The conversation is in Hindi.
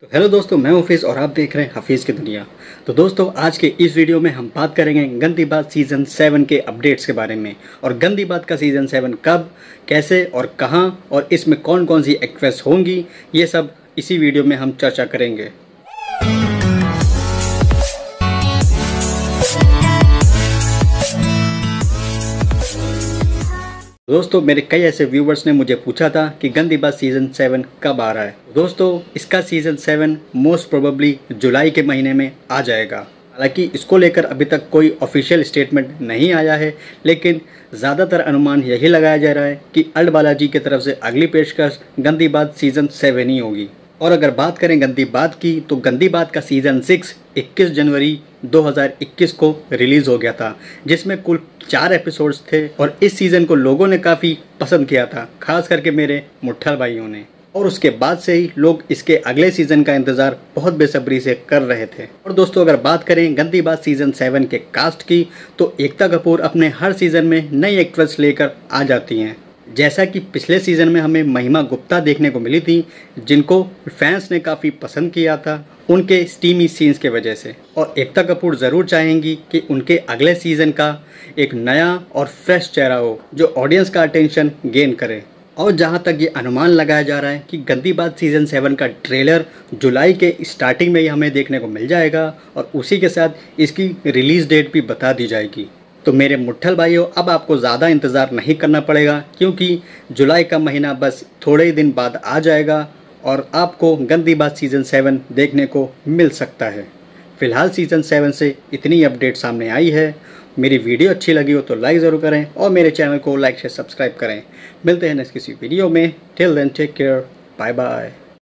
तो हेलो दोस्तों, मैं हफीज़ और आप देख रहे हैं हफीज़ की दुनिया। तो दोस्तों, आज के इस वीडियो में हम बात करेंगे गंदी बात सीज़न 7 के अपडेट्स के बारे में। और गंदी बात का सीज़न 7 कब, कैसे और कहां, और इसमें कौन कौन सी एक्ट्रेस होंगी, ये सब इसी वीडियो में हम चर्चा करेंगे। दोस्तों, मेरे कई ऐसे व्यूवर्स ने मुझे पूछा था कि गंदी बात सीज़न 7 कब आ रहा है। दोस्तों, इसका सीज़न 7 मोस्ट प्रोबेबली जुलाई के महीने में आ जाएगा। हालांकि इसको लेकर अभी तक कोई ऑफिशियल स्टेटमेंट नहीं आया है, लेकिन ज़्यादातर अनुमान यही लगाया जा रहा है कि अल्ट बालाजी की तरफ से अगली पेशकश गंदी बात सीज़न 7 ही होगी। और अगर बात करें गंदी बात की, तो गंदी बात का सीज़न 6 21 जनवरी 2021 को रिलीज़ हो गया था, जिसमें कुल 4 एपिसोड्स थे। और इस सीज़न को लोगों ने काफ़ी पसंद किया था, खास करके मेरे मुट्ठल भाइयों ने। और उसके बाद से ही लोग इसके अगले सीज़न का इंतज़ार बहुत बेसब्री से कर रहे थे। और दोस्तों, अगर बात करें गंदी बात सीज़न 7 के कास्ट की, तो एकता कपूर अपने हर सीज़न में नई एक्ट्रेस लेकर आ जाती हैं। जैसा कि पिछले सीज़न में हमें महिमा गुप्ता देखने को मिली थी, जिनको फैंस ने काफ़ी पसंद किया था उनके स्टीमी सीन्स के वजह से। और एकता कपूर ज़रूर चाहेंगी कि उनके अगले सीज़न का एक नया और फ्रेश चेहरा हो, जो ऑडियंस का अटेंशन गेन करे। और जहाँ तक ये अनुमान लगाया जा रहा है कि गंदी बात सीज़न 7 का ट्रेलर जुलाई के स्टार्टिंग में ही हमें देखने को मिल जाएगा, और उसी के साथ इसकी रिलीज़ डेट भी बता दी जाएगी। तो मेरे मुट्ठल भाइयों, अब आपको ज़्यादा इंतज़ार नहीं करना पड़ेगा, क्योंकि जुलाई का महीना बस थोड़े ही दिन बाद आ जाएगा और आपको गंदी बात सीज़न 7 देखने को मिल सकता है। फ़िलहाल सीज़न 7 से इतनी अपडेट सामने आई है। मेरी वीडियो अच्छी लगी हो तो लाइक ज़रूर करें और मेरे चैनल को लाइक से सब्सक्राइब करें। मिलते हैं नेक्स्ट किसी वीडियो में। Till then take care, bye bye.